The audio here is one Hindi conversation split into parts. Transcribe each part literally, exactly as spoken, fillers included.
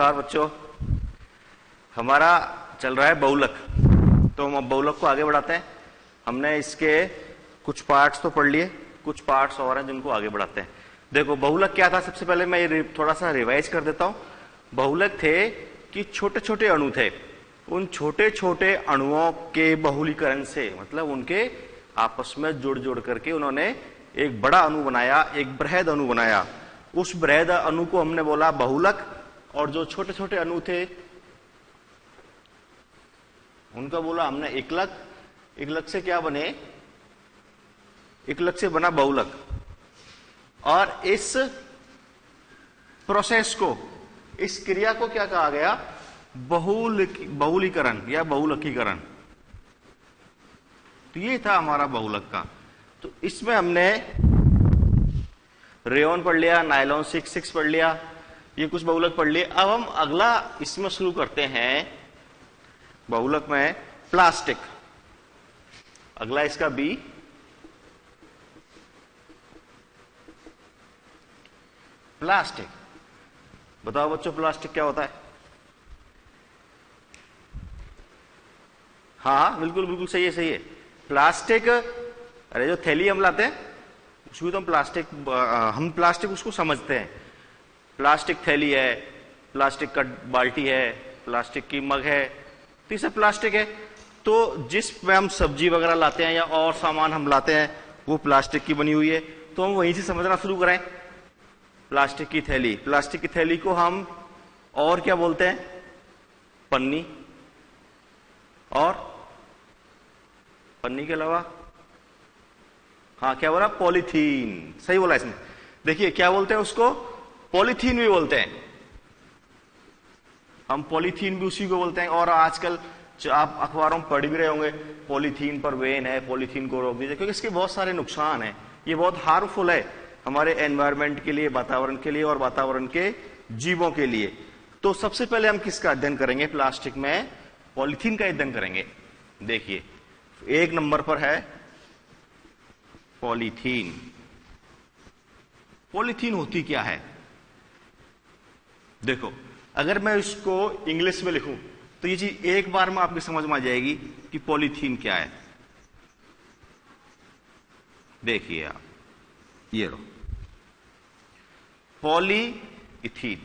नमस्कार बच्चों, हमारा चल रहा है बहुलक। तो हम बहुलक को आगे बढ़ाते हैं। हमने इसके कुछ पार्ट्स तो पढ़ लिए, कुछ पार्ट्स और हैं जिनको आगे बढ़ाते हैं। देखो बहुलक क्या था, सबसे पहले मैं ये थोड़ा सा रिवाइज कर देता हूं। बहुलक थे कि छोटे छोटे अणु थे, उन छोटे छोटे अणुओं के बहुलीकरण से, मतलब उनके आपस में जुड़ जुड़ करके उन्होंने एक बड़ा अणु बनाया, एक बृहद अणु बनाया। उस बृहद अणु को हमने बोला बहुलक, और जो छोटे छोटे अणु थे उनका बोला हमने एकलक। एकलक से क्या बने, एकलक से बना बहुलक। और इस प्रोसेस को, इस क्रिया को क्या कहा गया, बहुल बहुलीकरण या बहुलकीकरण। तो ये था हमारा बहुलक का। तो इसमें हमने रेयॉन पढ़ लिया, नायलॉन सिक्स सिक्स पढ़ लिया, ये कुछ बहुलक पढ़ लिए। अब हम अगला इसमें शुरू करते हैं बहुलक में प्लास्टिक। अगला इसका बी, प्लास्टिक। बताओ बच्चों प्लास्टिक क्या होता है? हाँ बिल्कुल बिल्कुल सही है, सही है। प्लास्टिक, अरे जो थैली हम लाते हैं उसको तो हम प्लास्टिक, हम प्लास्टिक उसको समझते हैं। प्लास्टिक थैली है, प्लास्टिक का बाल्टी है, प्लास्टिक की मग है, तो ये सब प्लास्टिक है। तो जिस में हम सब्जी वगैरह लाते हैं या और सामान हम लाते हैं वो प्लास्टिक की बनी हुई है। तो हम वहीं से समझना शुरू करें। प्लास्टिक की थैली, प्लास्टिक की थैली को हम और क्या बोलते हैं? पन्नी। और पन्नी के अलावा हाँ क्या बोला? पॉलीथीन। सही बोला इसने। देखिए क्या बोलते हैं उसको, पॉलीथीन भी बोलते हैं हम, पॉलीथीन भी उसी को बोलते हैं। और आजकल आप अखबारों में पढ़ भी रहे होंगे, पॉलीथीन पर बैन है, पॉलीथीन को रोक दीजिए, क्योंकि इसके बहुत सारे नुकसान हैं। ये बहुत हार्मफुल है हमारे एनवायरमेंट के लिए, वातावरण के लिए और वातावरण के जीवों के लिए। तो सबसे पहले हम किसका अध्ययन करेंगे? प्लास्टिक में पॉलीथीन का अध्ययन करेंगे। देखिए एक नंबर पर है पॉलीथीन। पॉलीथीन होती क्या है? देखो अगर मैं इसको इंग्लिश में लिखूं तो ये चीज एक बार में आपकी समझ में आ जाएगी कि पॉलीथीन क्या है। देखिए आप, ये लो पॉलीइथीन।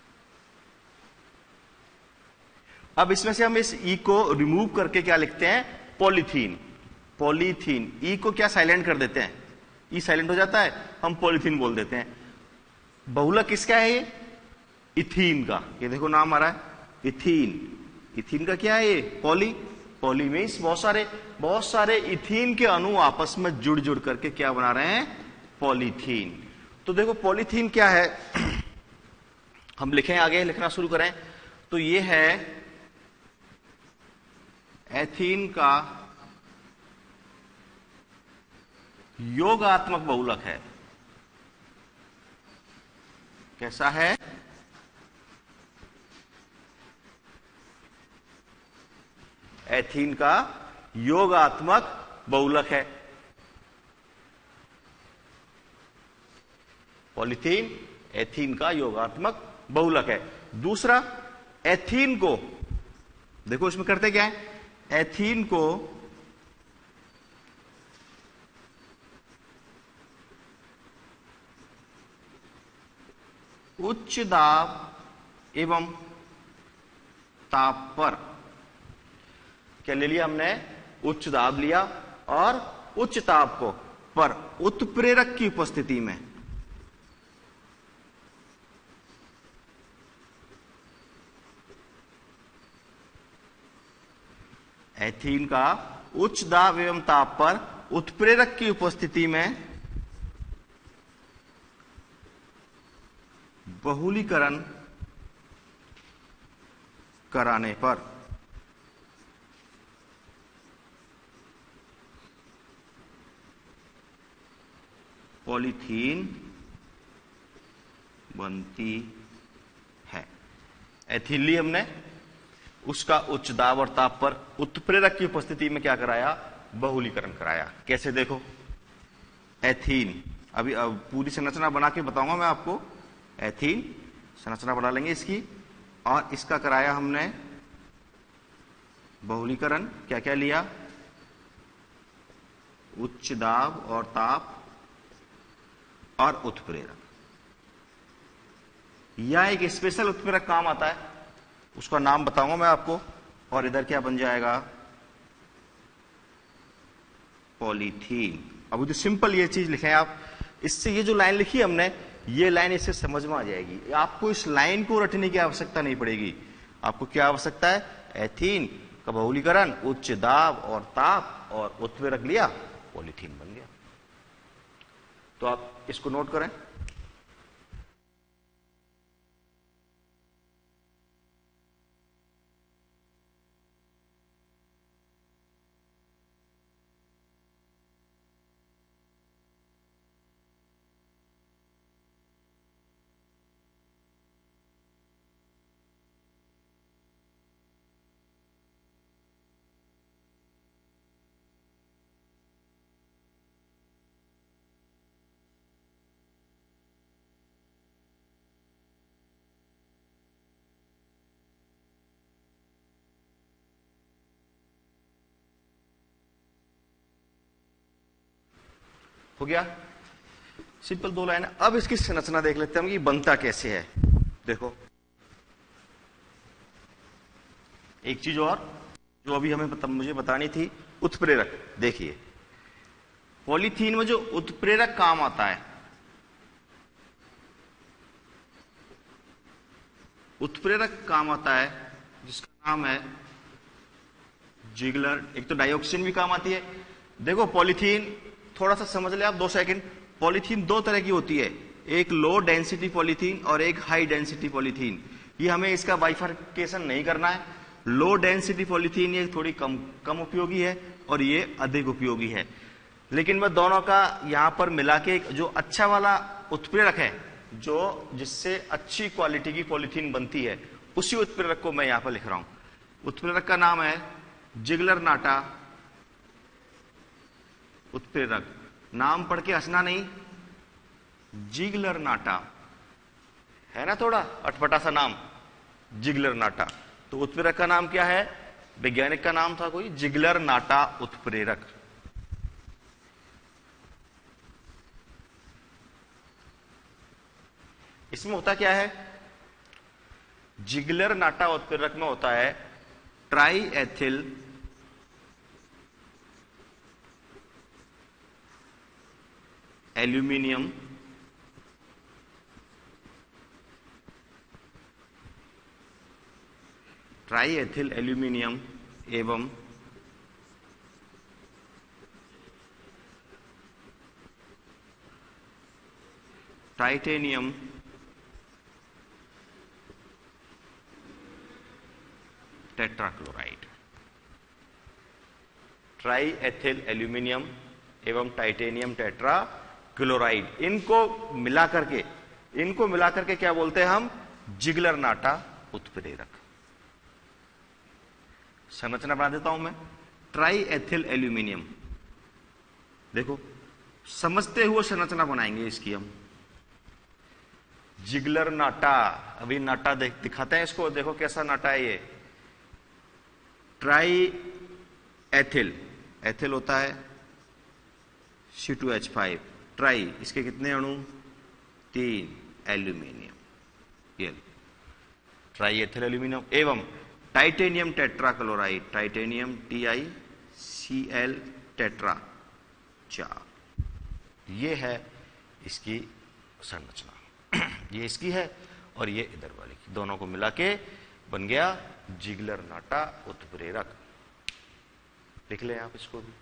अब इसमें से हम इस ई को रिमूव करके क्या लिखते हैं? पॉलीथीन। पॉलीथीन, ई को क्या साइलेंट कर देते हैं, ई साइलेंट हो जाता है, हम पॉलीथीन बोल देते हैं। बहुलक किसका है? ये इथीन का। ये देखो नाम आ रहा है इथीन। इथीन का क्या है? ये पॉली। पॉली मीन्स बहुत सारे, बहुत सारे इथीन के अणु आपस में जुड़ जुड़ करके क्या बना रहे हैं? पॉलीथीन। तो देखो पॉलीथीन क्या है, हम लिखें, आगे लिखना शुरू करें। तो ये है एथीन का योगात्मक बहुलक है। कैसा है? एथीन का योगात्मक बहुलक है। पॉलीथीन एथीन का योगात्मक बहुलक है। दूसरा, एथीन को देखो इसमें करते क्या है? एथीन को उच्च दाब एवं ताप पर, क्या ले लिया हमने? उच्च दाब लिया और उच्च ताप को पर उत्प्रेरक की उपस्थिति में, एथीन का उच्च दाब एवं ताप पर उत्प्रेरक की उपस्थिति में बहुलीकरण कराने पर पॉलीथीन बनती है। एथीन ली हमने, उसका उच्च दाब और ताप पर उत्प्रेरक की उपस्थिति में क्या कराया? बहुलीकरण कराया। कैसे? देखो एथीन, अभी अब पूरी संरचना बना के बताऊंगा मैं आपको। एथीन संरचना बना लेंगे इसकी। और इसका कराया हमने बहुलीकरण। क्या क्या लिया? उच्च दाब और ताप और उत्प्रेरक। या एक स्पेशल उत्प्रेरक काम आता है, उसका नाम बताऊंगा मैं आपको। और इधर क्या बन जाएगा? पॉलीथीन। अभी तो सिंपल ये चीज लिखे हैं आप। इससे ये जो लाइन लिखी है हमने, ये लाइन इससे समझ में आ जाएगी। आपको इस लाइन को रटने की आवश्यकता नहीं पड़ेगी। आपको क्या आवश्यकता है? एथीन का बहुलीकरण, उच्च दाब और ताप और उत्प्रेरक लिया, पॉलीथीन बन गया। तो आप इसको नोट करें। हो गया सिंपल दो लाइन। अब इसकी संरचना देख लेते हैं हम कि बनता कैसे है। देखो एक चीज और जो अभी हमें बता, मुझे बतानी थी, उत्प्रेरक। देखिए पॉलीथीन में जो उत्प्रेरक काम आता है, उत्प्रेरक काम आता है जिसका नाम है जिगलर। एक तो डाइऑक्सिन भी काम आती है। देखो पॉलीथीन, थोड़ा सा समझ ले आप दो सेकंड। पॉलीथीन दो तरह की होती है, एक लो डेंसिटी पॉलीथीन और एक हाई डेंसिटी पॉलीथीन। ये हमें इसका बाइफर्केशन नहीं करना है। लो डेंसिटी पॉलीथीन ये थोड़ी कम कम उपयोगी है और ये अधिक उपयोगी है। लेकिन मैं दोनों का यहां पर मिला के जो अच्छा वाला उत्प्रेरक है, जो जिससे अच्छी क्वालिटी की पॉलीथीन बनती है, उसी उत्प्रेरक को मैं यहां पर लिख रहा हूं। उत्प्रेरक का नाम है जिगलर नाटा उत्प्रेरक। नाम पढ़ के हंसना नहीं, जिगलर नाटा है ना, थोड़ा अटपटा सा नाम, जिगलर नाटा। तो उत्प्रेरक का नाम क्या है? वैज्ञानिक का नाम था कोई जिगलर नाटा उत्प्रेरक। इसमें होता क्या है? जिगलर नाटा उत्प्रेरक में होता है triethyl aluminium triethyl aluminium एवं titanium tetrachloride. Triethyl aluminium एवं टाइटेनियम टेट्रा क्लोराइड, इनको मिला करके इनको मिला करके क्या बोलते हैं हम? जिगलर नाटा उत्प्रेरक। संरचना बना देता हूं मैं। ट्राई एथिल एल्यूमिनियम, देखो समझते हुए संरचना बनाएंगे इसकी हम। जिगलर नाटा, अभी नाटा देख दिखाते हैं इसको, देखो कैसा नाटा है ये। ट्राई एथिल, एथिल होता है C two H five. Tri, इसके कितने अणु? तीन। एल्यूमिनियम, ये ट्राई एथिल एल्यूमिनियम एवं titanium tetrachloride. Titanium T I C L tetra चार। ये है इसकी संरचना। ये इसकी है और ये इधर वाली की, दोनों को मिला के बन गया जिगलर नाटा उत्प्रेरक। लिख लें आप इसको भी।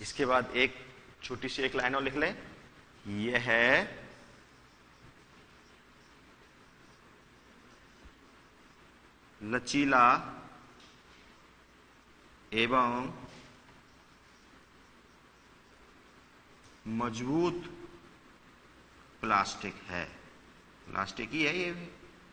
इसके बाद एक छोटी सी एक लाइन और लिख लें, यह है लचीला एवं मजबूत प्लास्टिक है। प्लास्टिक ही है ये भी।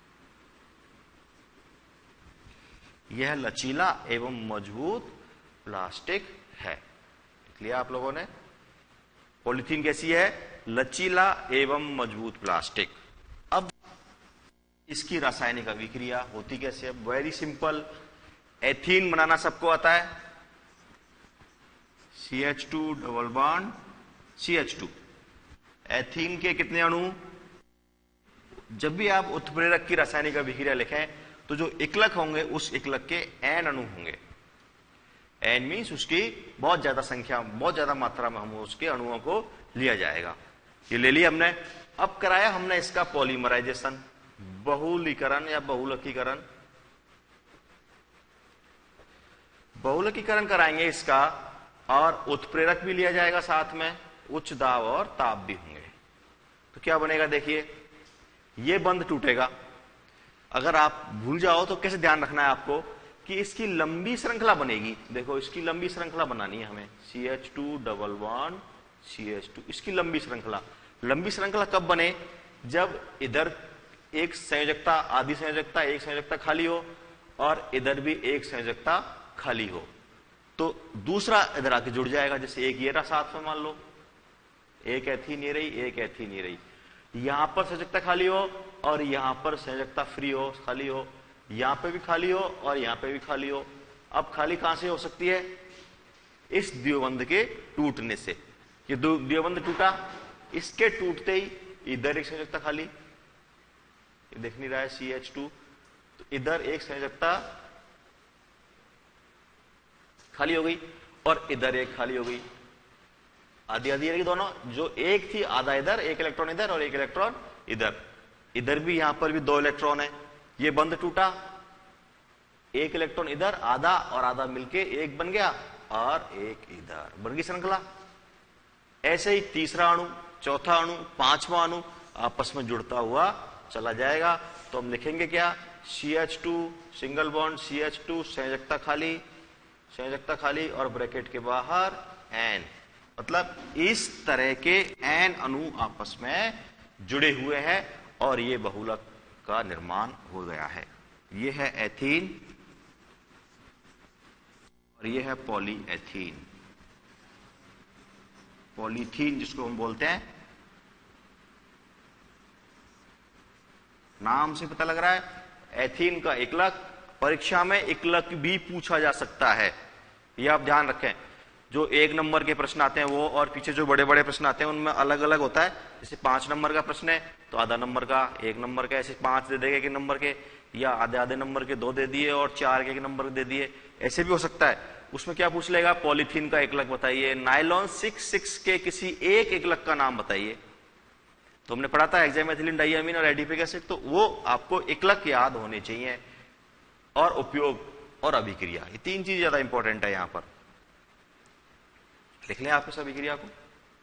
यह लचीला एवं मजबूत प्लास्टिक है। लिख लिया आप लोगों ने। पॉलीथीन कैसी है? लचीला एवं मजबूत प्लास्टिक। अब इसकी रासायनिक अभिक्रिया होती कैसे है? Very simple. एथीन बनाना सबको आता है। C H two double bond C H two. Ethene के कितने अणु? जब भी आप उत्प्रेरक की रासायनिक अभिक्रिया लिखें तो जो इक्लक होंगे उस इक्लक के एन अणु होंगे। एन मीन्स उसकी बहुत ज्यादा संख्या, बहुत ज्यादा मात्रा में हम उसके अणुओं को लिया जाएगा। ये ले लिया हमने। अब कराया हमने इसका पॉलीमराइजेशन, बहुलीकरण या बहुलकीकरण। बहुलकीकरण कराएंगे इसका, और उत्प्रेरक भी लिया जाएगा साथ में, उच्च दाब और ताप भी होंगे। तो क्या बनेगा? देखिए, ये बंध टूटेगा। अगर आप भूल जाओ तो कैसे ध्यान रखना है आपको कि इसकी लंबी श्रृंखला बनेगी। देखो, इसकी लंबी श्रृंखला बनानी है हमें। C H two double bond C H two, इसकी लंबी श्रृंखला। लंबी श्रृंखला कब बने? जब इधर एक संयोजकता, आधी संयोजकता, एक संयोजकता खाली हो, और इधर भी एक संयोजकता खाली हो, तो दूसरा इधर आके जुड़ जाएगा। जैसे एक ये रहा साथ में, मान लो एक एथीन ये रही, एक एथीन ये रही। यहां पर संयोजकता खाली हो और यहां पर संयोजकता फ्री हो, खाली हो। यहां पे भी खाली हो और यहां पे भी खाली हो। अब खाली कहां से हो सकती है? इस द्विबंध के टूटने से। ये द्विबंध टूटा, इसके टूटते ही इधर एक संयोजकता खाली, ये देख नहीं रहा है सी एच टू, तो इधर एक संयोजकता खाली हो गई और इधर एक खाली हो गई। आधी आधी रहेगी दोनों। जो एक थी, आधा इधर, एक इलेक्ट्रॉन इधर और एक इलेक्ट्रॉन इधर। इधर भी, यहां पर भी दो इलेक्ट्रॉन है। ये बंध टूटा, एक इलेक्ट्रॉन इधर, आधा और आधा मिलके एक बन गया, और एक इधर बन गई श्रृंखला। ऐसे ही तीसरा अणु, चौथा अणु, पांचवा अणु आपस में जुड़ता हुआ चला जाएगा। तो हम लिखेंगे क्या? C H two single bond C H two, संयोजकता खाली, संयोजकता खाली और ब्रैकेट के बाहर एन। मतलब इस तरह के एन अणु आपस में जुड़े हुए हैं और ये बहुलक का निर्माण हो गया है। ये है एथीन और ये है पॉलीएथीन, पॉलीथीन जिसको हम बोलते हैं। नाम से पता लग रहा है। एथीन का इक्लक, परीक्षा में इक्लक भी पूछा जा सकता है, ये आप ध्यान रखें। जो एक नंबर के प्रश्न आते हैं वो, और पीछे जो बड़े बड़े प्रश्न आते हैं उनमें अलग अलग होता है। जैसे पांच नंबर का प्रश्न है तो आधा नंबर का, एक नंबर का, ऐसे पांच दे देगा एक नंबर के, या आधे आधे नंबर के दो दे दिए और चार के एक नंबर दे दिए, ऐसे भी हो सकता है। उसमें क्या पूछ लेगा? पॉलीथीन का इक्लक बताइए, नायलॉन सिक्स सिक्स के किसी एक इक्लक का नाम बताइए। तो हमने पढ़ा था हेक्सामेथिलीन डाइअमीन और एडिपिक एसिड, तो वो आपको इक्लक याद होने चाहिए, और उपयोग और अभिक्रिया, ये तीन चीज ज्यादा इंपॉर्टेंट है। यहां पर लिख लें आप इस अभिक्रिया को।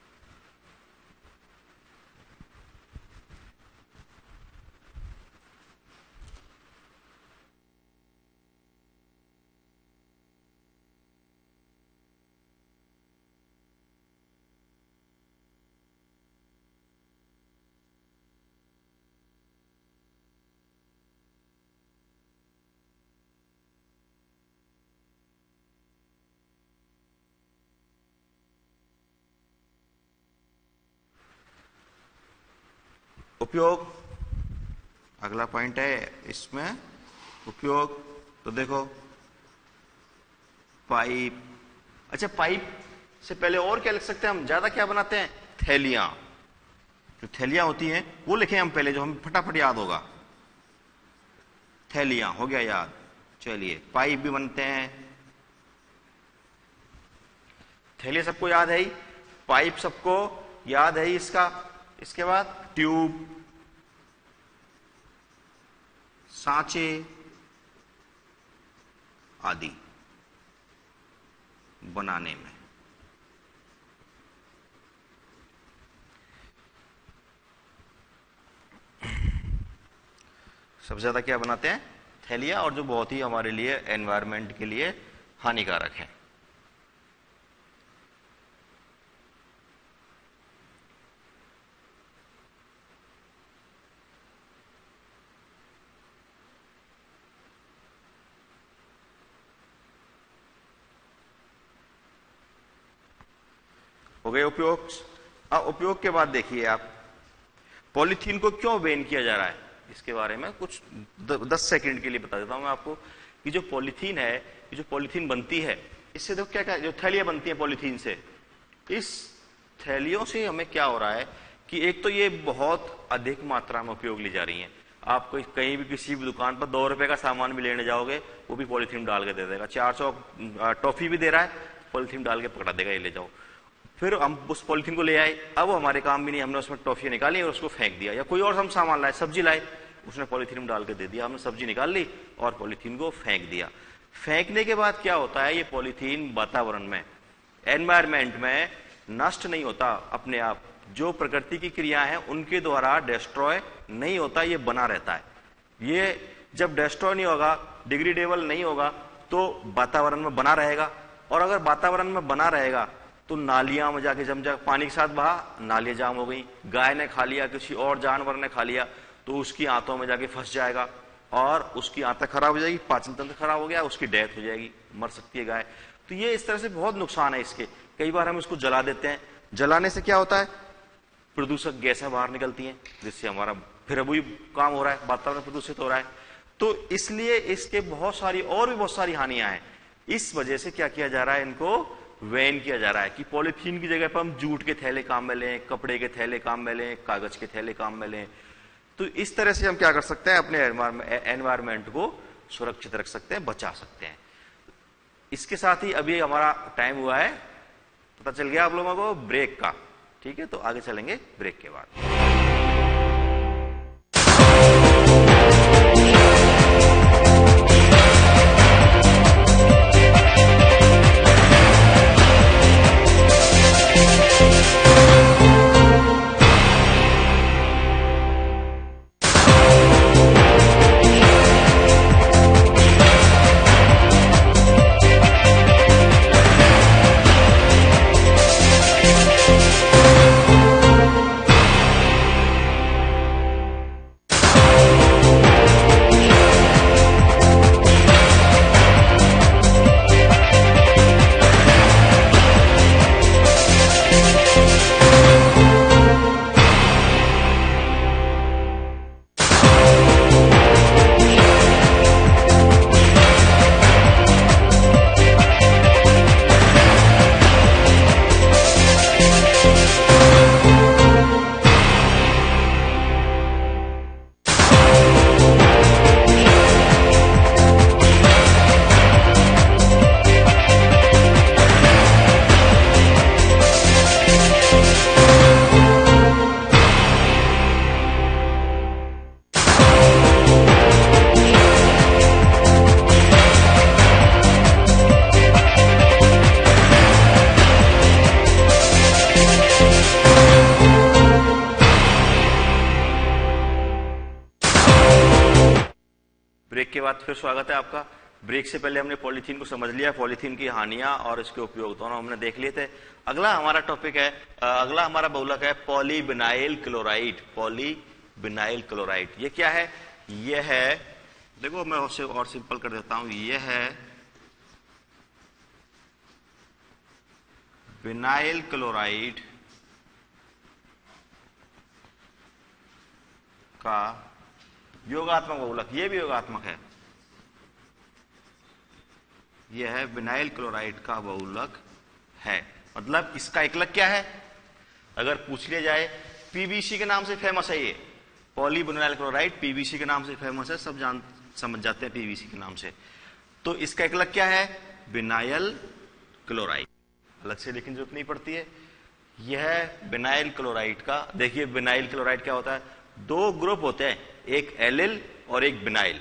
उपयोग, अगला पॉइंट है इसमें उपयोग। तो देखो, पाइप। अच्छा, पाइप से पहले और क्या लिख सकते हैं हम? ज्यादा क्या बनाते हैं? थैलियां। जो थैलियां होती हैं वो लिखें हम पहले, जो हमें फटाफट याद होगा। थैलियां हो गया याद। चलिए, पाइप भी बनते हैं। थैलियां सबको याद है ही, पाइप सबको याद है ही इसका। इसके बाद ट्यूब, सांचे आदि बनाने में। सबसे ज्यादा क्या बनाते हैं? थैलियां, और जो बहुत ही हमारे लिए एनवायरमेंट के लिए हानिकारक है। हो गए उपयोग। अब उपयोग के बाद देखिए आप, पॉलीथीन को क्यों बैन किया जा रहा है, इसके बारे में कुछ दस सेकंड के लिए बता देता हूं मैं आपको कि जो पॉलीथीन है, ये जो पॉलीथीन बनती है, इससे देखो क्या क्या जो थैलियां बनती हैं पॉलीथीन से, इस थैलियों से हमें क्या हो रहा है कि एक तो ये बहुत अधिक मात्रा में उपयोग ली जा रही हैं। आप कहीं भी किसी भी दुकान पर दो रुपए का सामान भी लेने जाओगे, वो भी पॉलीथीन डाल के दे देगा। चार सौ टॉफी भी दे रहा है, पॉलीथीन डाल के पकड़ा देगा, ये ले जाओ। फिर हम उस पॉलीथीन को ले आए, अब वो हमारे काम भी नहीं, हमने उसमें टॉफियां निकाली और उसको फेंक दिया। या कोई और हम सामान लाए, सब्जी लाए, उसने पॉलीथीन में डाल के दे दिया, हमने सब्जी निकाल ली और पॉलीथीन को फेंक दिया। फेंकने के बाद क्या होता है, ये पॉलीथीन वातावरण में, एनवायरमेंट में नष्ट नहीं होता अपने आप, जो प्रकृति की क्रिया है उनके द्वारा डिस्ट्रॉय नहीं होता, ये बना रहता है। ये जब डिस्ट्रॉय नहीं होगा, डिग्रेडेबल नहीं होगा, तो वातावरण में बना रहेगा। और अगर वातावरण में बना रहेगा तो नालियां में जाके जम जा, पानी के साथ बहा, नालियां जाम हो गई, गाय ने खा लिया, किसी और जानवर ने खा लिया, तो उसकी आंतों में जाके फंस जाएगा और उसकी आंतें खराब हो जाएगी, पाचन तंत्र खराब हो गया, उसकी डेथ हो जाएगी, मर सकती है गाय। तो ये इस तरह से बहुत नुकसान है इसके। कई बार हम इसको जला देते हैं, जलाने से क्या होता है, प्रदूषक गैसें बाहर निकलती हैं, जिससे हमारा फिर वही काम हो रहा है, वातावरण प्रदूषित हो रहा है। तो इसलिए इसके बहुत सारी और भी बहुत सारी हानियां हैं। इस वजह से क्या किया जा रहा है, इनको बैन किया जा रहा है कि पॉलीथीन की जगह पर हम जूट के थैले काम में लें, कपड़े के थैले काम में लें, कागज के थैले काम में लें। तो इस तरह से हम क्या कर सकते हैं, अपने एनवायरमेंट को सुरक्षित रख सकते हैं, बचा सकते हैं। इसके साथ ही अभी हमारा टाइम हुआ है, पता चल गया आप लोगों को, ब्रेक का। ठीक है, तो आगे चलेंगे ब्रेक के बाद। ब्रेक के बाद फिर स्वागत है आपका। ब्रेक से पहले हमने पॉलीथीन को समझ लिया, पॉलीथीन की हानियां और इसके उपयोग दोनों हमने देख लिए थे। अगला हमारा टॉपिक है, अगला हमारा बहुलक है पॉलीविनाइल क्लोराइड। पॉलीविनाइल क्लोराइड ये क्या है? ये है, देखो मैं उसे और सिंपल कर देता हूं, ये है विनाइल क्लोराइड का योगात्मक बहुलक। ये भी योगात्मक है, यह है विनाइल क्लोराइड का बहुलक है। मतलब इसका एकलक क्या है, अगर पूछ लिया जाए, पीवीसी के नाम से फेमस है ये, पॉलीविनाइल क्लोराइड पीवीसी के नाम से फेमस है, सब जान समझ जाते हैं पीवीसी के नाम से। तो इसका एकलक क्या है, विनाइल क्लोराइड, अलग से लिखने की जरूरत नहीं पड़ती है। यह विनाइल क्लोराइड का, देखिए विनाइल क्लोराइड क्या होता है, दो ग्रुप होते हैं, एक एलिल और एक विनाइल।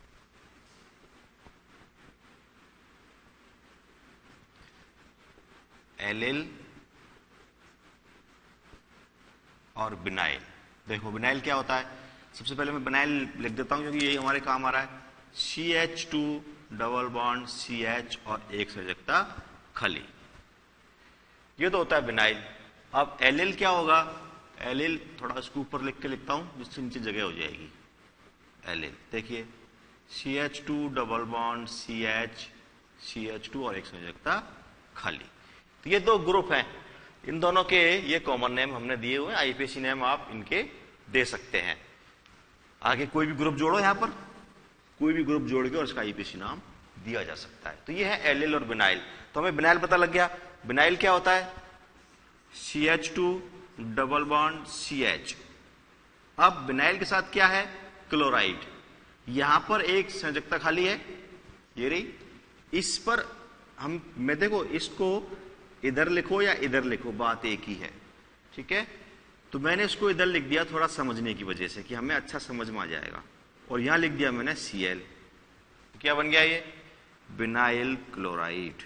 एलिल और विनाइल। देखो विनाइल क्या होता है, सबसे पहले मैं बिनाइल लिख देता हूं क्योंकि यही हमारे काम आ रहा है। C H two double bond C H और एक संयोजकता खाली, ये तो होता है बिनाइल। अब एलिल क्या होगा? एलिल थोड़ा इसको ऊपर लिख के लिखता हूं जिससे नीचे जगह हो जाएगी। एलिल देखिए C H two double bond C H C H two और एक संयोजकता खाली। तो ये दो ग्रुप हैं, इन दोनों के ये कॉमन नेम हमने दिए हुए, आईपीएसी नेम आप इनके दे सकते हैं। आगे कोई भी ग्रुप जोड़ो, यहां पर कोई भी ग्रुप जोड़ के और इसका आईपीएसी नाम दिया जा सकता है। तो ये है एलिल और बिनाइल। तो हमें बिनाइल पता लग गया। बिनाइल क्या होता है? C H two double bond C H. अब बिनाइल के साथ क्या है? क्लोराइड। यहां पर एक संयोजकता खाली है, ये रही। इस पर हम मैं देखो इसको इधर लिखो या इधर लिखो, बात एक ही है, ठीक है। तो मैंने इसको इधर लिख दिया थोड़ा समझने की वजह से कि हमें अच्छा समझ में आ जाएगा, और यहां लिख दिया मैंने सी एल। क्या बन गया ये? Vinyl chloride.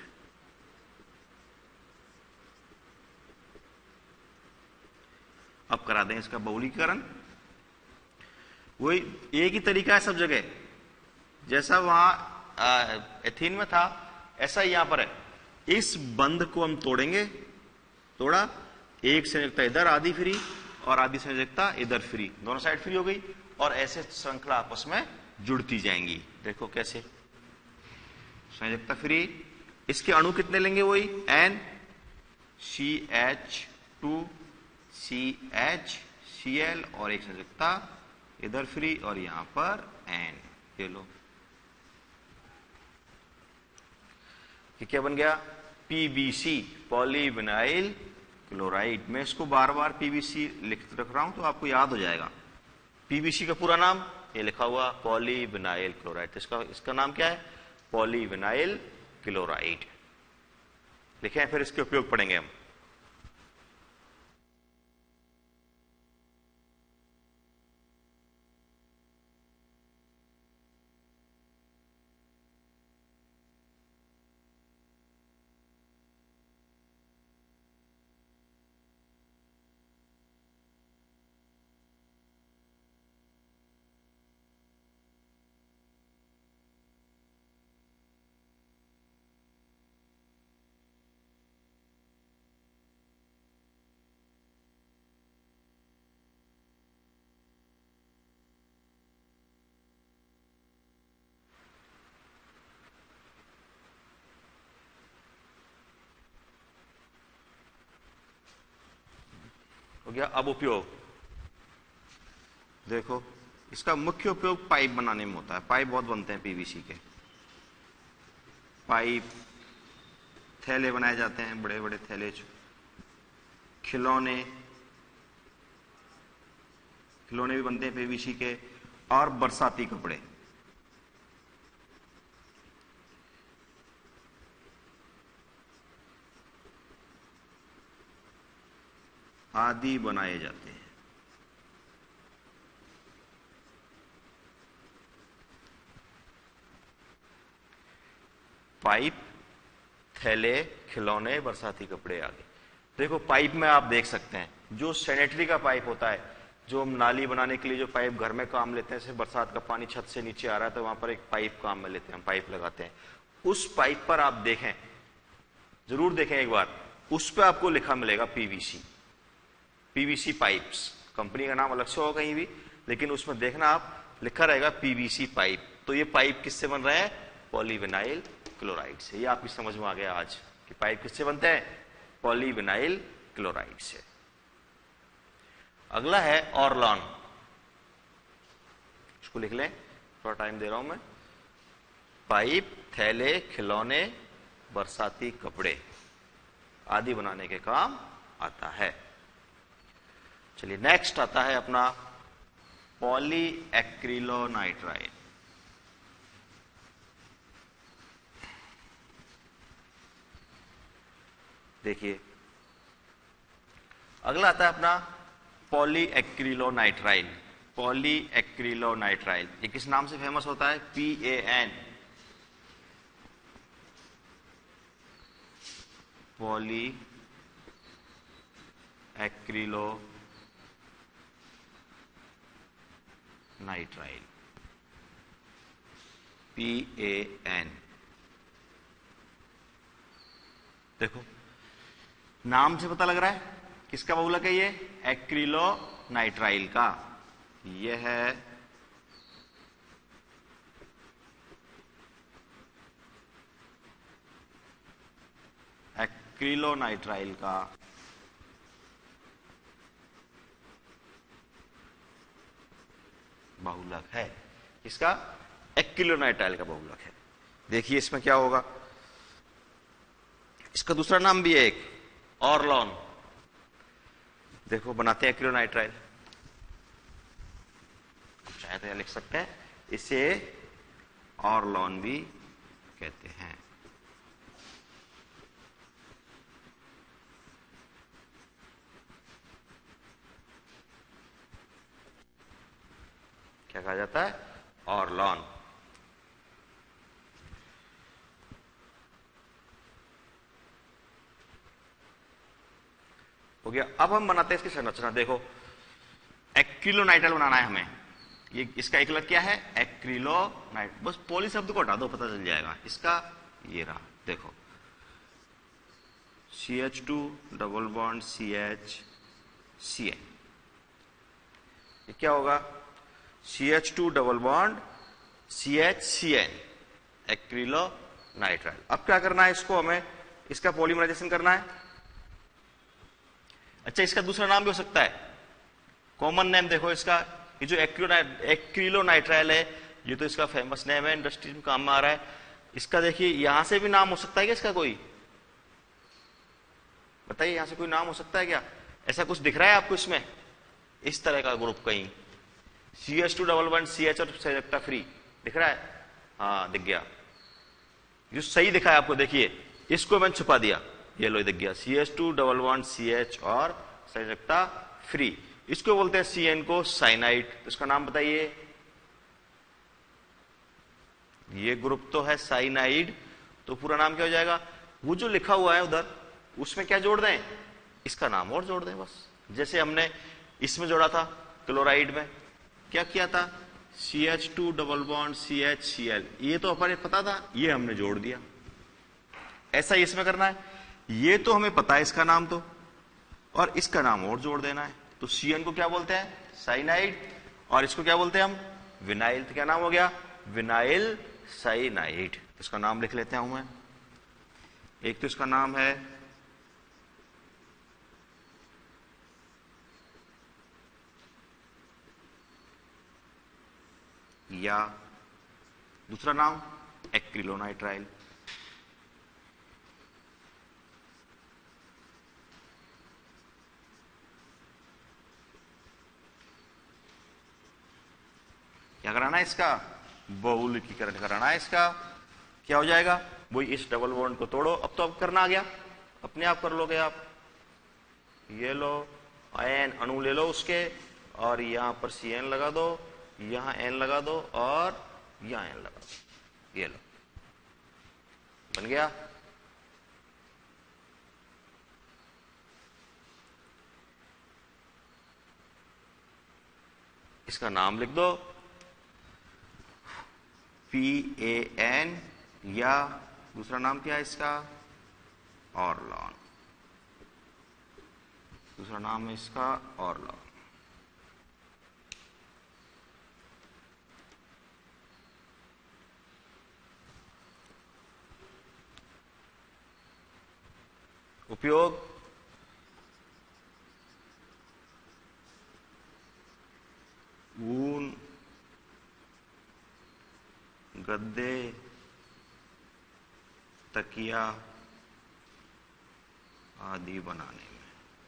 अब करा दें इसका बहुलीकरण। वही एक ही तरीका है सब जगह, जैसा वहां एथीन में था ऐसा ही यहां पर है। इस बंध को हम तोड़ेंगे, तोड़ा, एक संयोजकता इधर आधी फ्री और आधी संयोजकता इधर फ्री, दोनों साइड फ्री हो गई, और ऐसे श्रृंखला आपस में जुड़ती जाएंगी। देखो कैसे, संयोजकता फ्री। इसके अणु कितने लेंगे? वही N, C H two C H C L और एक संयोजकता इधर फ्री और यहां पर एन। ये लो, ये क्या बन गया? PVC, polyvinyl chloride. मैं इसको बार बार पीबीसी लिख रख रहा हूं तो आपको याद हो जाएगा। पीबीसी का पूरा नाम ये लिखा हुआ, पॉलीविनाइल क्लोराइड। तो इसका इसका नाम क्या है? Polyvinyl chloride. लिखे, फिर इसके उपयोग पढ़ेंगे हम। हो गया। अब उपयोग देखो, इसका मुख्य उपयोग पाइप बनाने में होता है। पाइप बहुत बनते हैं पीवीसी के। पाइप, थैले बनाए जाते हैं, बड़े बड़े थैले, खिलौने, खिलौने भी बनते हैं पीवीसी के, और बरसाती कपड़े आदि बनाए जाते हैं। पाइप, थैले, खिलौने, बरसाती कपड़े आदि। देखो पाइप में आप देख सकते हैं, जो सैनिटरी का पाइप होता है, जो हम नाली बनाने के लिए जो पाइप घर में काम लेते हैं, जैसे बरसात का पानी छत से नीचे आ रहा है तो वहां पर एक पाइप काम में लेते हैं, हम पाइप लगाते हैं। उस पाइप पर आप देखें, जरूर देखें एक बार, उस पर आपको लिखा मिलेगा पीवीसी, पीवीसी पाइप्स। कंपनी का नाम अलग से होगा कहीं भी, लेकिन उसमें देखना आप लिखा रहेगा पीवीसी पाइप। तो ये पाइप किससे बन रहे हैं? पॉलीविनाइल क्लोराइड से। ये आपकी समझ में आ गया आज कि पाइप किससे बनते हैं? पॉलीविनाइल क्लोराइड से। अगला है ऑरलॉन, इसको लिख लें, थोड़ा टाइम दे रहा हूं मैं। पाइप, थैले, खिलौने, बरसाती कपड़े आदि बनाने के काम आता है। चलिए नेक्स्ट आता है अपना पॉली एक्रिलोनाइट्राइल। देखिए अगला आता है अपना पॉली एक्रिलोनाइट्राइल। पॉली एक्रिलोनाइट्राइल ये किस नाम से फेमस होता है? P A N, polyacrylonitrile, P A N. देखो नाम से पता लग रहा है किसका बहुलक है ये, एक्रिलो नाइट्राइल का। यह है एक्रिलो नाइट्राइल का बहुलक है। इसका एक्रिलोनाइट्राइल का बहुलक है। देखिए इसमें क्या होगा, इसका दूसरा नाम भी है एक, ऑरलॉन। देखो बनाते हैं एक्रिलोनाइट्राइल, चाहे तो यह लिख सकते हैं, इसे ऑरलॉन भी कहते हैं। क्या कहा जाता है, ऑरलॉन। हो गया। अब हम बनाते हैं इसकी संरचना। देखो एक्रिलोनाइट्राइल बनाना है हमें, ये इसका एकलक क्या है, एक्रिलोनाइट। बस पॉली शब्द को हटा दो, पता चल जाएगा। इसका ये रहा, देखो C H two double bond C H C N. ये क्या होगा, C H two double bond C H C N, acrylonitrile. अब क्या करना है, इसको हमें इसका पॉलीमराइजेशन करना है। अच्छा इसका दूसरा नाम भी हो सकता है, कॉमन नेम देखो इसका, ये जो एक्रिलोनाइट्राइल है, ये तो इसका फेमस नेम है, इंडस्ट्री में काम में आ रहा है। इसका देखिए यहां से भी नाम हो सकता है क्या इसका, कोई बताइए, यहां से कोई नाम हो सकता है क्या? ऐसा कुछ दिख रहा है आपको इसमें, इस तरह का ग्रुप कहीं C H two double one C H और संयुक्ता फ्री दिख रहा है? हाँ दिख गया, जो सही दिखा है आपको। देखिए इसको मैंने छुपा दिया, ये लो दिख गया, C H two double one C H और संयुक्ता फ्री। इसको बोलते हैं सी एन को साइनाइड। इसका नाम बताइए, ये ग्रुप तो है साइनाइड, तो पूरा नाम क्या हो जाएगा? वो जो लिखा हुआ है उधर उसमें क्या जोड़ दें, इसका नाम और जोड़ दें बस। जैसे हमने इसमें जोड़ा था क्लोराइड में, क्या किया था, C H two double bond C H C L, ये तो अपने पता था, ये हमने जोड़ दिया। ऐसा ही इसमें करना है, ये तो हमें पता है इसका नाम तो, और इसका नाम और जोड़ देना है। तो सी एन को क्या बोलते हैं, साइनाइड, और इसको क्या बोलते हैं हम, विनाइल। तो क्या नाम हो गया, विनाइल साइनाइड। इसका नाम लिख लेते हैं मैं, एक तो इसका नाम है या दूसरा नाम एक्रिलोनाइट्राइल। क्या कराना है इसका, बहुलकीकरण कराना है इसका। क्या हो जाएगा, वही इस डबल बॉन्ड को तोड़ो। अब तो अब करना आ गया, अपने आप कर लोगे आप। ये लो एन अणु ले लो उसके, और यहां पर सी एन लगा दो, यहां एन लगा दो, और यहां एन लगा दो। ये लो बन गया। इसका नाम लिख दो पी ए एन, या दूसरा नाम क्या है इसका, ऑरलॉन। दूसरा नाम है इसका ऑरलॉन। उपयोग, ऊन, गद्दे, तकिया आदि बनाने में।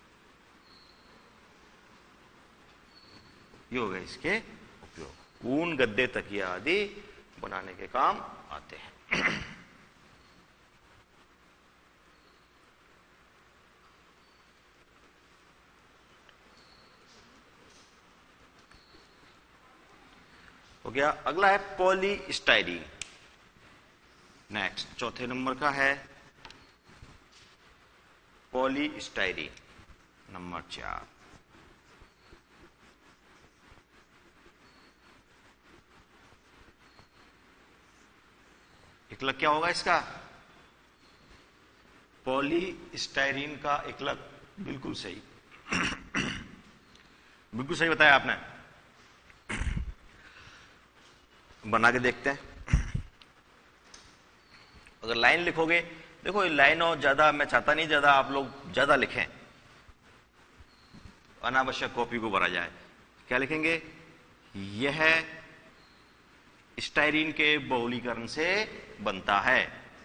ये हो गए इसके उपयोग, ऊन गद्दे तकिया आदि बनाने के काम आते हैं। हो गया। अगला है पॉलीस्टाइरीन। नेक्स्ट चौथे नंबर का है पॉलीस्टाइरीन, नंबर चार। एकलक क्या होगा इसका? पॉलीस्टाइरीन का एकलक। बिल्कुल सही, बिल्कुल सही बताया आपने। बना के देखते हैं। अगर लाइन लिखोगे, देखो लाइन और ज्यादा मैं चाहता नहीं ज्यादा आप लोग ज्यादा लिखें, अनावश्यक कॉपी को भरा जाए। क्या लिखेंगे? यह स्टाइरीन के बहुलीकरण से बनता है।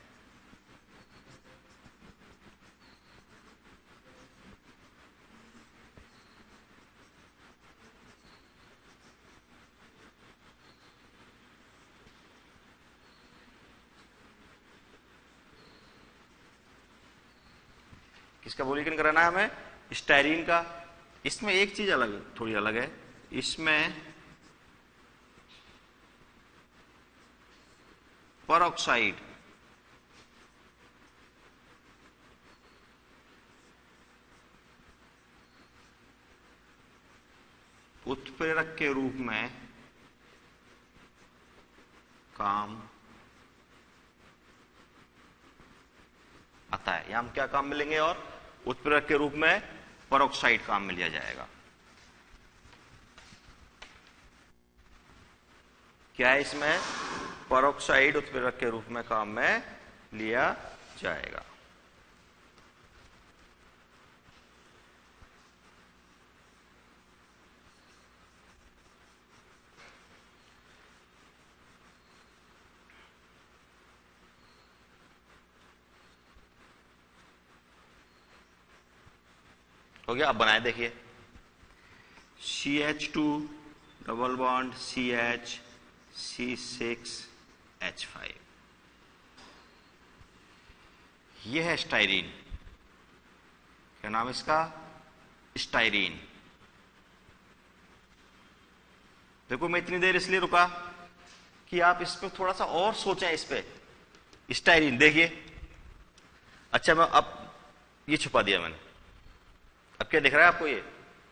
किसका बहुलीकरण कराना है हमें? स्टाइरीन का। इसमें एक चीज अलग, थोड़ी अलग है। इसमें परऑक्साइड उत्प्रेरक के रूप में काम आता है। यहां हम क्या काम मिलेंगे? और उत्प्रेरक के रूप में परऑक्साइड काम में लिया जाएगा। क्या है इसमें? परऑक्साइड उत्प्रेरक के रूप में काम में लिया जाएगा। हो गया? अब बनाए देखिए। C H two double bond C H C six H five, यह है स्टाइरीन। क्या नाम इसका? स्टाइरीन। देखो मैं इतनी देर इसलिए रुका कि आप इस पे थोड़ा सा और सोचें। इस पे स्टाइरीन देखिए। अच्छा मैं अब ये छुपा दिया मैंने। अब क्या दिख रहा है आपको? ये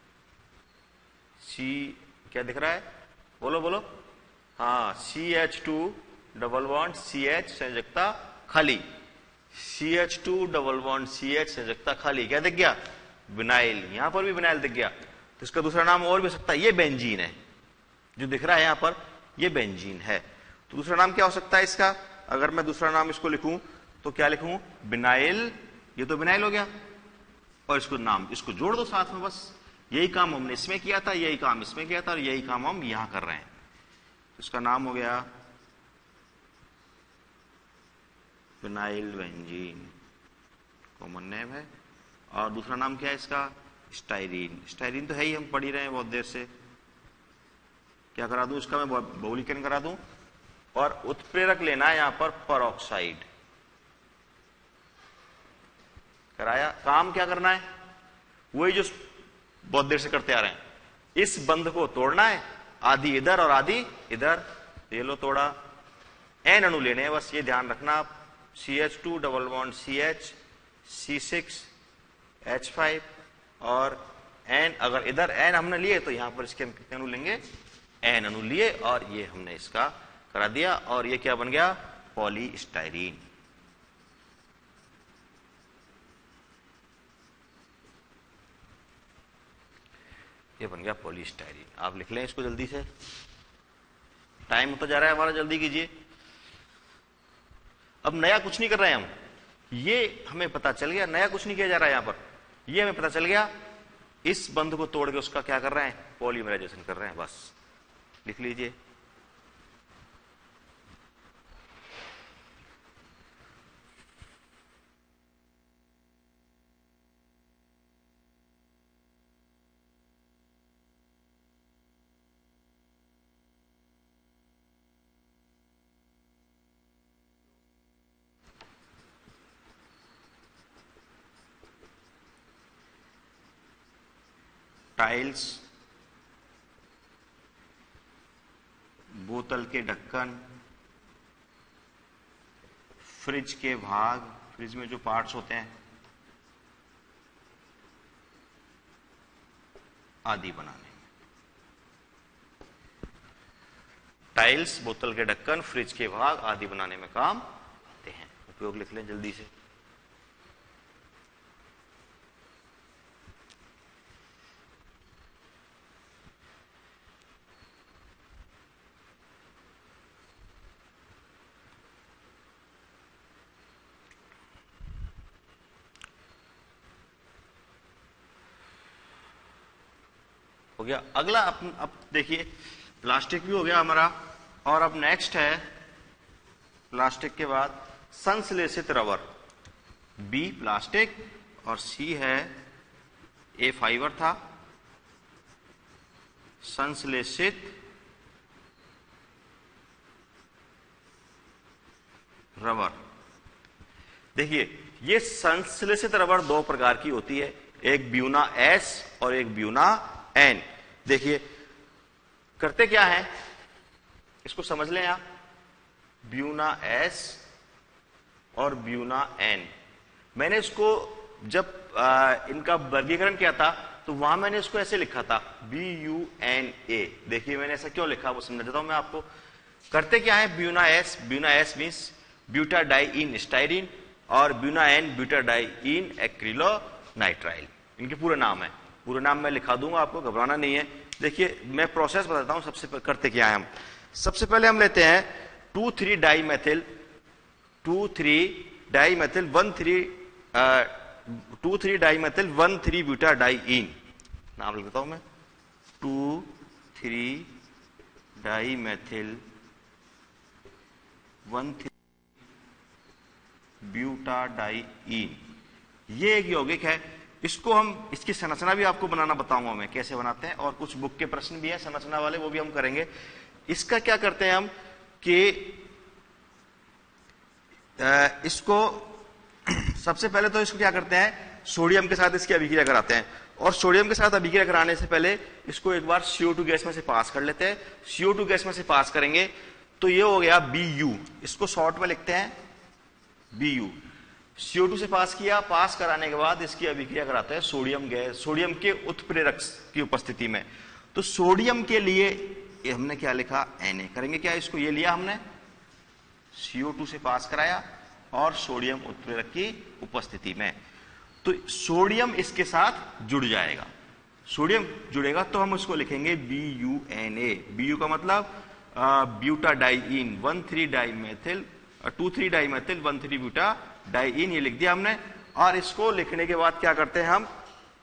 सी क्या दिख रहा है? बोलो बोलो। हाँ, C H two double bond C H संयोजकता खाली। C H two double bond C H संयोजकता खाली। क्या दिख गया? विनाइल। यहां पर भी विनाइल दिख गया। तो इसका दूसरा नाम और भी हो सकता है। ये बेंजीन है जो दिख रहा है यहां पर, ये बेंजीन है। तो दूसरा नाम क्या हो सकता है इसका? अगर मैं दूसरा नाम इसको लिखूं तो क्या लिखूं? विनाइल। ये तो विनाइल हो गया। और इसको नाम इसको जोड़ दो साथ में, बस। यही काम हमने इसमें किया था, यही काम इसमें किया था, और यही काम हम यहां कर रहे हैं। इसका नाम हो गया विनाइल बेंजीन, कॉमन नेम है। और दूसरा नाम क्या है इसका? स्टाइरीन। स्टाइरीन तो है ही, हम पढ़ ही रहे हैं बहुत देर से। क्या करा दूं इसका? मैं बहुलीकरण करा दूं। और उत्प्रेरक लेना है यहां पर परऑक्साइड। कराया। काम क्या करना है? वही जो बहुत देर से करते आ रहे हैं। इस बंध को तोड़ना है, आधी इधर और आधी इधर। ये लो तोड़ा। एन अणु लेने हैं, बस ये ध्यान रखना आप। C H two double bond C H C six H five. और एन अगर इधर एन हमने लिए तो यहां पर इसके हम कितने अणु लेंगे? एन अणु लिए। और ये हमने इसका करा दिया। और ये क्या बन गया? पॉलीस्टाइरीन। ये बन गया पॉलीस्टाइरीन। आप लिख लें इसको जल्दी से, टाइम होता जा रहा है हमारा, जल्दी कीजिए। अब नया कुछ नहीं कर रहे हैं हम, ये हमें पता चल गया। नया कुछ नहीं किया जा रहा है यहां पर, ये हमें पता चल गया। इस बंध को तोड़ के उसका क्या कर रहे हैं? पॉलीमराइजेशन कर रहे हैं, बस लिख लीजिए। टाइल्स, बोतल के ढक्कन, फ्रिज के भाग, फ्रिज में जो पार्ट्स होते हैं, आदि बनाने में। टाइल्स, बोतल के ढक्कन, फ्रिज के भाग आदि बनाने में काम उपयोग लिख लें जल्दी से। हो गया। अगला अब अब देखिए प्लास्टिक भी हो गया हमारा, और अब नेक्स्ट है प्लास्टिक के बाद संश्लेषित रबर। बी प्लास्टिक और सी है, ए फाइबर था, संश्लेषित रबर। देखिए ये संश्लेषित रबर दो प्रकार की होती है, एक ब्यूना एस और एक ब्यूना एन। देखिए करते क्या है, इसको समझ लें आप। ब्यूना एस और ब्यूना एन, मैंने इसको जब आ, इनका वर्गीकरण किया था तो वहां मैंने इसको ऐसे लिखा था, बी यू एन ए। देखिए मैंने ऐसा क्यों लिखा वो समझ देता हूं मैं आपको। करते क्या है, buna S, buna S means butadiene styrene, और ब्यूना एन ब्यूटाडाइइन एक्रिलोनाइट्राइल, इनके पूरे नाम है। पूरा नाम मैं लिखा दूंगा आपको, घबराना नहीं है। देखिए मैं प्रोसेस बताता हूं। सबसे पहले करते क्या है हम, सबसे पहले हम लेते हैं two three dimethyl, two three dimethyl one three two three dimethyl one three butadiene, नाम लिखता हूं मैं, two three dimethyl one three butadiene. ये एक यौगिक है, इसको हम, इसकी संरचना भी आपको बनाना बताऊंगा मैं कैसे बनाते हैं, और कुछ बुक के प्रश्न भी है संरचना वाले, वो भी हम करेंगे। इसका क्या करते हैं हम कि इसको सबसे पहले तो इसको क्या करते हैं, सोडियम के साथ इसकी अभिक्रिया कराते हैं, और सोडियम के साथ अभिक्रिया कराने से पहले इसको एक बार सी ओ टू गैस में से पास कर लेते हैं। सी ओ टू गैस में से पास करेंगे तो ये हो गया बी यू, इसको शॉर्ट में लिखते हैं B U. C O two से पास किया, पास कराने के बाद इसकी अभिक्रिया कराते हैं सोडियम गैस, सोडियम के उत्प्रेरक की उपस्थिति में। तो सोडियम के लिए ये हमने क्या लिखा, Na। करेंगे क्या, इसको ये लिया हमने, सी ओ टू से पास कराया और सोडियम उत्प्रेरक की उपस्थिति में, तो सोडियम इसके साथ जुड़ जाएगा। सोडियम जुड़ेगा तो हम उसको लिखेंगे B U N A. B U का मतलब butadiene one three dimethyl two three dimethyl one three butadiene, ये लिख दिया हमने। और इसको लिखने के बाद क्या करते हैं हम,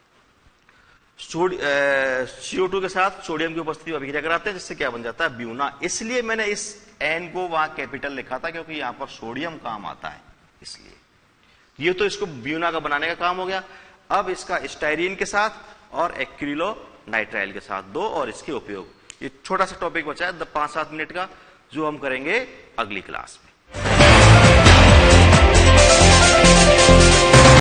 सी ओ टू के साथ सोडियम की उपस्थिति में अभिक्रिया कराते हैं, जिससे क्या बन जाता है, ब्यूना। इसलिए मैंने इस एन को वहां कैपिटल लिखा था, क्योंकि यहां पर सोडियम काम आता है, इसलिए। ये तो इसको ब्यूना का बनाने का काम हो गया। अब इसका स्टाइरीन के साथ और एक्रिलोनाइट्राइल के साथ दो, और इसके उपयोग। ये छोटा सा टॉपिक बचा है पांच सात मिनट का, जो हम करेंगे अगली क्लास में।